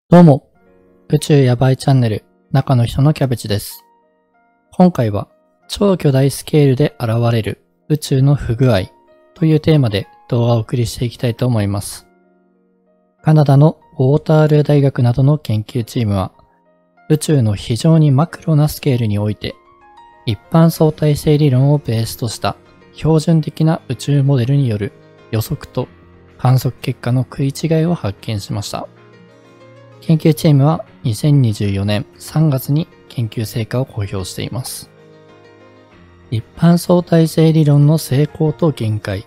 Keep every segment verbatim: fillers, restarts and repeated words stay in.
どうも、宇宙やばいチャンネル中の人のキャベツです。今回は超巨大スケールで現れる宇宙の不具合というテーマで動画をお送りしていきたいと思います。カナダのウォータールー大学などの研究チームは宇宙の非常にマクロなスケールにおいて一般相対性理論をベースとした標準的な宇宙モデルによる予測と観測結果の食い違いを発見しました。研究チームはにせんにじゅうよねんさんがつに研究成果を公表しています。一般相対性理論の成功と限界。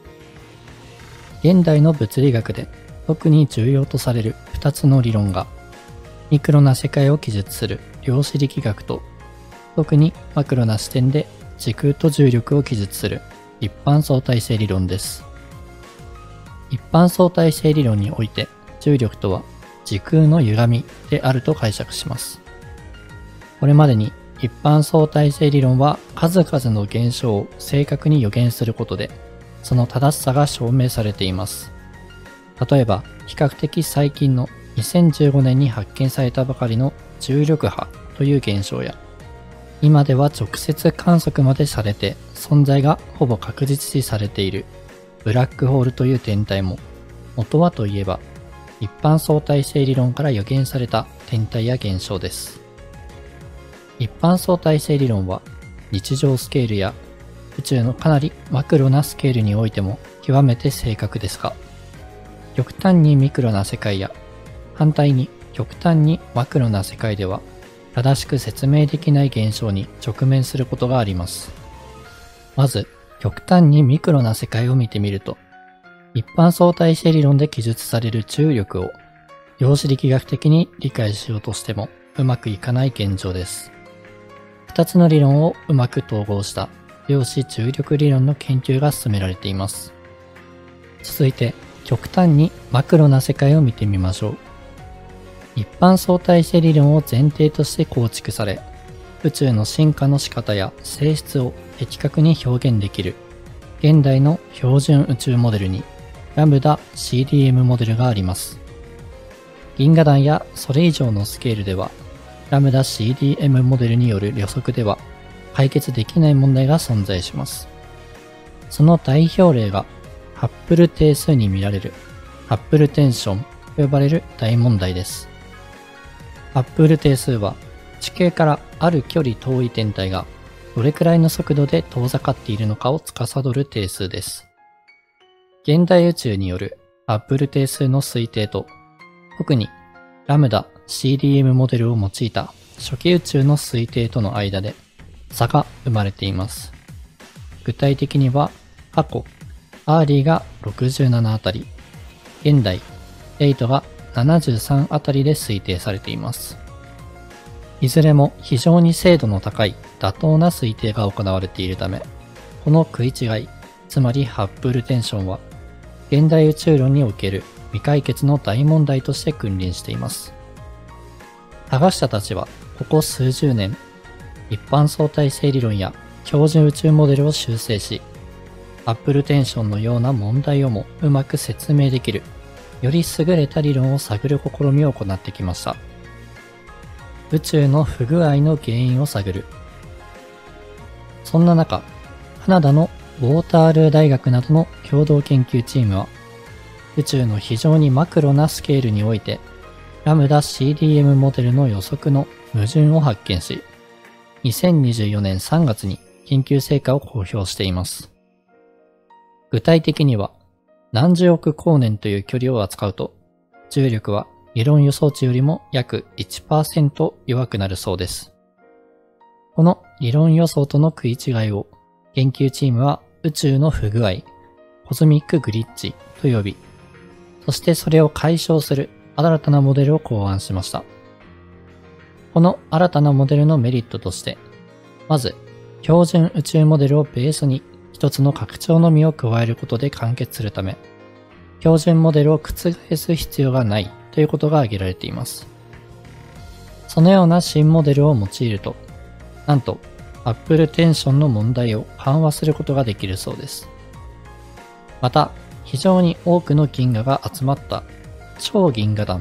現代の物理学で特に重要とされるふたつの理論が、ミクロな世界を記述する量子力学と、特にマクロな視点で時空と重力を記述する一般相対性理論です。一般相対性理論において重力とは時空の歪みであると解釈します。これまでに一般相対性理論は数々の現象を正確に予言することで、その正しさが証明されています。例えば、比較的最近のにせんじゅうごねんに発見されたばかりの重力波という現象や、今では直接観測までされて存在がほぼ確実視されているブラックホールという天体も、元はといえば一般相対性理論から予言された天体や現象です。一般相対性理論は日常スケールや宇宙のかなりマクロなスケールにおいても極めて正確ですが、極端にミクロな世界や反対に極端にマクロな世界では正しく説明できない現象に直面することがあります。まず、極端にミクロな世界を見てみると、一般相対性理論で記述される重力を量子力学的に理解しようとしてもうまくいかない現状です。二つの理論をうまく統合した量子重力理論の研究が進められています。続いて、極端にマクロな世界を見てみましょう。一般相対性理論を前提として構築され、宇宙の進化の仕方や性質を的確に表現できる現代の標準宇宙モデルにラムダ シーディーエム モデルがあります。銀河団やそれ以上のスケールでは、ラムダ シーディーエム モデルによる予測では解決できない問題が存在します。その代表例がハッブル定数に見られるハッブルテンションと呼ばれる大問題です。ハッブル定数は地球からある距離遠い天体がどれくらいの速度で遠ざかっているのかを司る定数です。現代宇宙によるハッブル定数の推定と、特にラムダ シーディーエム モデルを用いた初期宇宙の推定との間で差が生まれています。具体的には過去、アーリーがろくじゅうななあたり、現代、エイトがななじゅうさんあたりで推定されています。いずれも非常に精度の高い妥当な推定が行われているため、この食い違い、つまりハッブルテンションは、現代宇宙論における未解決の大問題として君臨しています。科学者たちはここ数十年、一般相対性理論や標準宇宙モデルを修正し、ハッブルテンションのような問題をもうまく説明できる、より優れた理論を探る試みを行ってきました。宇宙の不具合の原因を探る。そんな中、カナダのウォータールー大学などの共同研究チームは、宇宙の非常にマクロなスケールにおいて、ラムダ シーディーエム モデルの予測の矛盾を発見し、にせんにじゅうよねんさんがつに研究成果を公表しています。具体的には、何十億光年という距離を扱うと、重力は理論予想値よりも約 いちパーセント 弱くなるそうです。この理論予想との食い違いを研究チームは宇宙の不具合、コズミックグリッチと呼び、そしてそれを解消する新たなモデルを考案しました。この新たなモデルのメリットとして、まず標準宇宙モデルをベースに一つの拡張のみを加えることで完結するため、標準モデルを覆す必要がないということが挙げられています。そのような新モデルを用いると、なんとハッブルテンションの問題を緩和することができるそうです。また、非常に多くの銀河が集まった超銀河団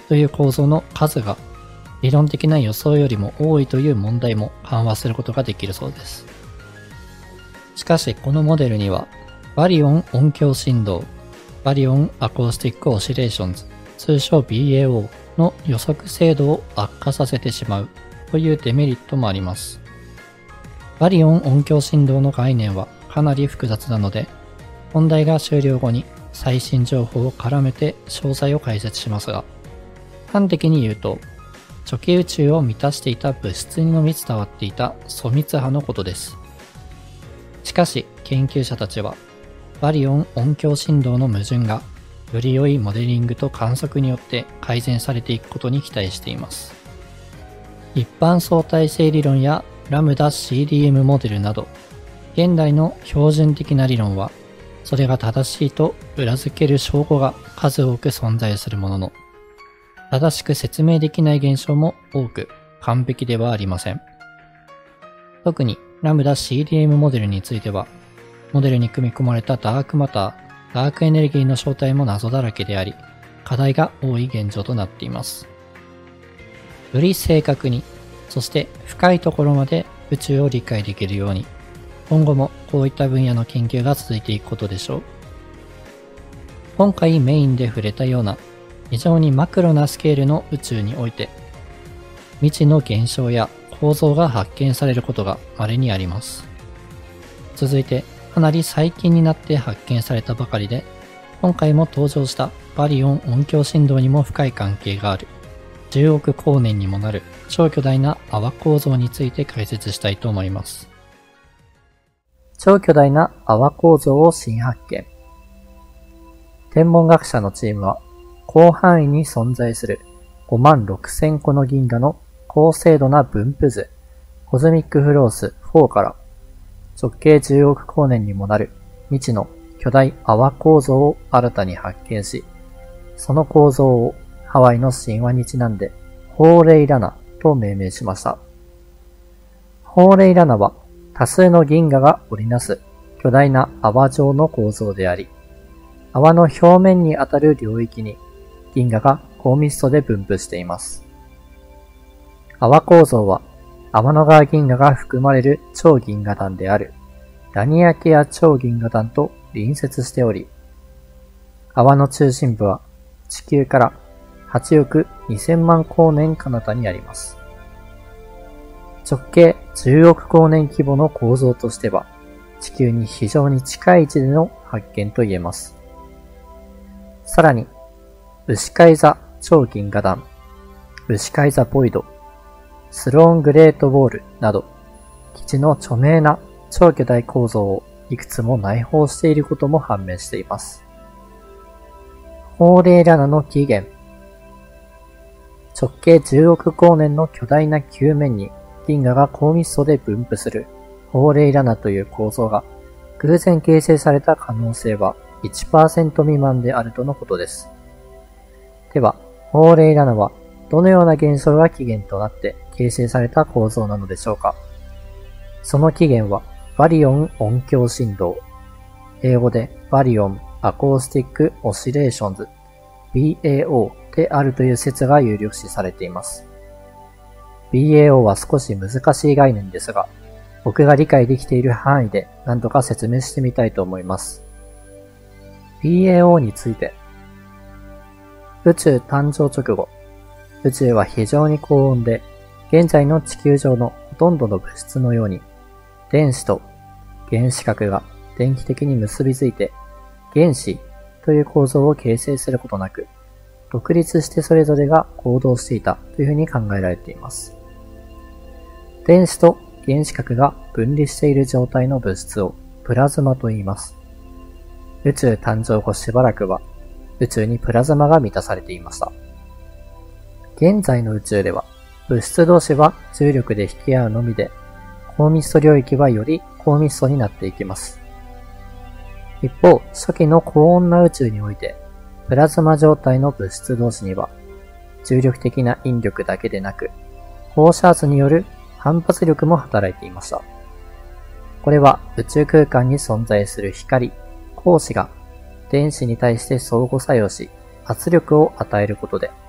という構造の数が理論的な予想よりも多いという問題も緩和することができるそうです。しかしこのモデルにはバリオン音響振動、バリオンアコースティックオシレーションズ、通称 ビーエーオー の予測精度を悪化させてしまうというデメリットもあります。バリオン音響振動の概念はかなり複雑なので、本題が終了後に最新情報を絡めて詳細を解説しますが、端的に言うと、初期宇宙を満たしていた物質にのみ伝わっていた粗密波のことです。しかし研究者たちは、バリオン音響振動の矛盾がより良いモデリングと観測によって改善されていくことに期待しています。一般相対性理論やラムダ シーディーエム モデルなど、現代の標準的な理論は、それが正しいと裏付ける証拠が数多く存在するものの、正しく説明できない現象も多く完璧ではありません。特にラムダ シーディーエム モデルについては、モデルに組み込まれたダークマター、ダークエネルギーの正体も謎だらけであり、課題が多い現状となっています。より正確に、そして深いところまで宇宙を理解できるように、今後もこういった分野の研究が続いていくことでしょう。今回メインで触れたような非常にマクロなスケールの宇宙において、未知の現象や構造が発見されることが稀にあります。続いて、かなり最近になって発見されたばかりで、今回も登場したバリオン音響振動にも深い関係がある、じゅうおく光年にもなる超巨大な泡構造について解説したいと思います。超巨大な泡構造を新発見。天文学者のチームは、広範囲に存在するごまんろくせんこの銀河の高精度な分布図、コズミックフロースフォーから、直径じゅうおく光年にもなる未知の巨大泡構造を新たに発見し、その構造をハワイの神話にちなんで、ホーレイラナと命名しました。ホーレイラナは多数の銀河が織りなす巨大な泡状の構造であり、泡の表面にあたる領域に銀河が高密度で分布しています。泡構造は天の川銀河が含まれる超銀河団であるラニアケア超銀河団と隣接しており、泡の中心部は地球からはちおくにせんまん光年彼方にあります。直径じゅうおく光年規模の構造としては、地球に非常に近い位置での発見と言えます。さらに、ウシカイザ超銀河団、ウシカイザボイド、スローングレートウォールなど、基地の著名な超巨大構造をいくつも内包していることも判明しています。ホーレイラナの起源。直径じゅうおく光年の巨大な球面に銀河が高密度で分布するホーレイラナという構造が偶然形成された可能性は いちパーセント 未満であるとのことです。では、ホーレイラナはどのような現象が起源となって形成された構造なのでしょうか。その起源はバリオン音響振動、英語でバリオンアコースティックオシレーションズ ビーエーオー であるという説が有力視されています。ビーエーオー は少し難しい概念ですが、僕が理解できている範囲で何とか説明してみたいと思います。ビーエーオー について、宇宙誕生直後、宇宙は非常に高温で、現在の地球上のほとんどの物質のように、電子と原子核が電気的に結びついて、原子という構造を形成することなく、独立してそれぞれが行動していたというふうに考えられています。電子と原子核が分離している状態の物質をプラズマと言います。宇宙誕生後しばらくは宇宙にプラズマが満たされていました。現在の宇宙では物質同士は重力で引き合うのみで、高密度領域はより高密度になっていきます。一方、初期の高温な宇宙において、プラズマ状態の物質同士には、重力的な引力だけでなく、放射圧による反発力も働いていました。これは宇宙空間に存在する光、光子が電子に対して相互作用し、圧力を与えることで、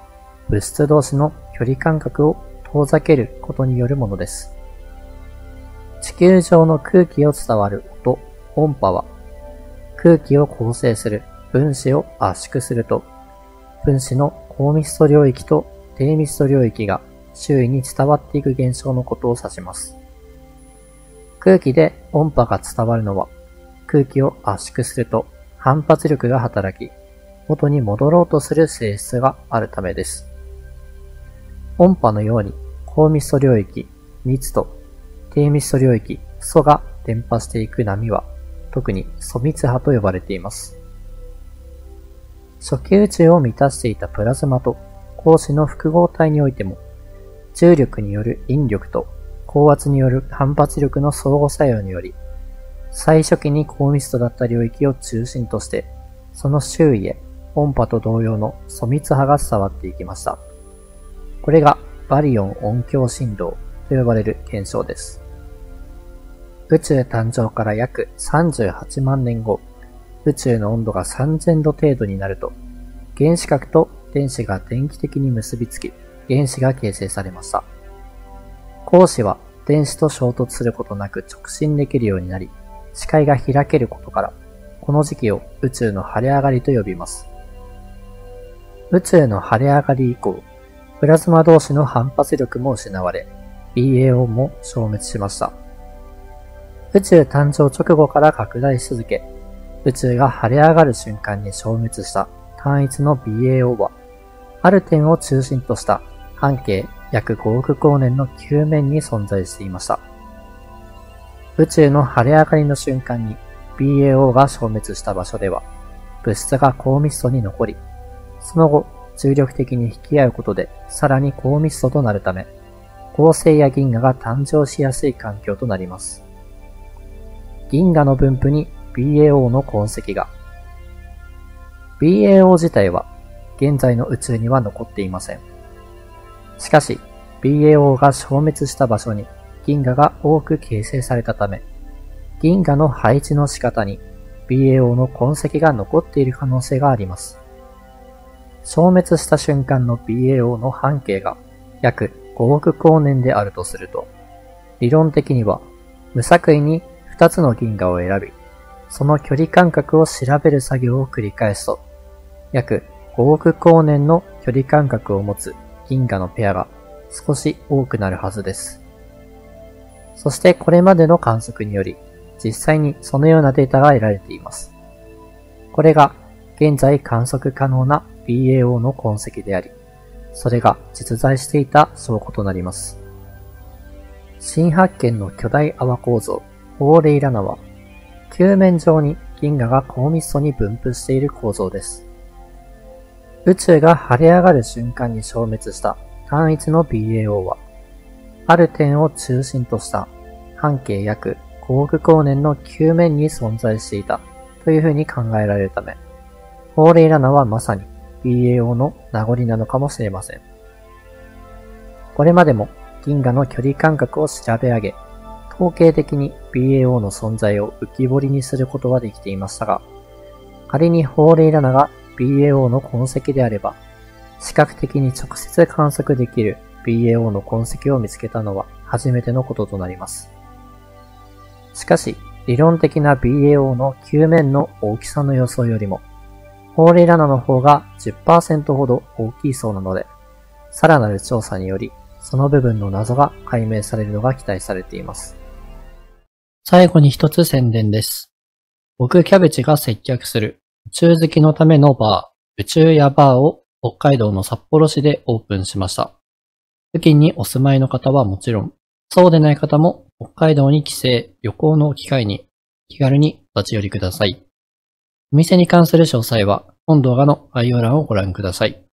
物質同士の距離間隔を遠ざけることによるものです。地球上の空気を伝わる音、音波は、空気を構成する分子を圧縮すると、分子の高密度領域と低密度領域が周囲に伝わっていく現象のことを指します。空気で音波が伝わるのは、空気を圧縮すると反発力が働き、元に戻ろうとする性質があるためです。音波のように高密度領域、密度、低密度領域、素が伝播していく波は、特に素密波と呼ばれています。初期宇宙を満たしていたプラズマと光子の複合体においても、重力による引力と高圧による反発力の相互作用により、最初期に高密度だった領域を中心として、その周囲へ音波と同様の素密波が伝わっていきました。これがバリオン音響振動と呼ばれる現象です。宇宙誕生から約さんじゅうはちまんねんご、宇宙の温度がさんぜんど程度になると、原子核と電子が電気的に結びつき、原子が形成されました。光子は電子と衝突することなく直進できるようになり、視界が開けることから、この時期を宇宙の晴れ上がりと呼びます。宇宙の晴れ上がり以降、プラズマ同士の反発力も失われ、ビーエーオー も消滅しました。宇宙誕生直後から拡大し続け、宇宙が晴れ上がる瞬間に消滅した単一の ビーエーオー は、ある点を中心とした半径約ごおく光年の球面に存在していました。宇宙の晴れ上がりの瞬間に ビーエーオー が消滅した場所では、物質が高密度に残り、その後、重力的に引き合うことでさらに高密度となるため、恒星や銀河が誕生しやすい環境となります。銀河の分布に ビーエーオー の痕跡が。ビーエーオー 自体は現在の宇宙には残っていません。しかし、ビーエーオー が消滅した場所に銀河が多く形成されたため、銀河の配置の仕方に ビーエーオー の痕跡が残っている可能性があります。消滅した瞬間の ビーエーオー の半径が約ごおく光年であるとすると、理論的には無作為にふたつの銀河を選び、その距離間隔を調べる作業を繰り返すと、約ごおく光年の距離間隔を持つ銀河のペアが少し多くなるはずです。そしてこれまでの観測により、実際にそのようなデータが得られています。これが現在観測可能な ビーエーオー の痕跡であり、それが実在していた証拠となります。新発見の巨大泡構造、オーレイラナは、球面上に銀河が高密度に分布している構造です。宇宙が晴れ上がる瞬間に消滅した単一の ビーエーオー は、ある点を中心とした半径約ごおく光年の球面に存在していたというふうに考えられるため、オーレイラナはまさに ビーエーオー の名残なのかもしれません。これまでも銀河の距離間隔を調べ上げ、統計的に ビーエーオー の存在を浮き彫りにすることはできていましたが、仮にオーレイラナが ビーエーオー の痕跡であれば、視覚的に直接観測できる ビーエーオー の痕跡を見つけたのは初めてのこととなります。しかし、理論的な ビーエーオー の球面の大きさの予想よりも、オーレイラナの方が じゅっパーセント ほど大きいそうなので、さらなる調査により、その部分の謎が解明されるのが期待されています。最後に一つ宣伝です。僕キャベチが接客する宇宙好きのためのバー、宇宙屋バーを北海道の札幌市でオープンしました。付近にお住まいの方はもちろん、そうでない方も北海道に帰省、旅行の機会に気軽にお立ち寄りください。お店に関する詳細は本動画の概要欄をご覧ください。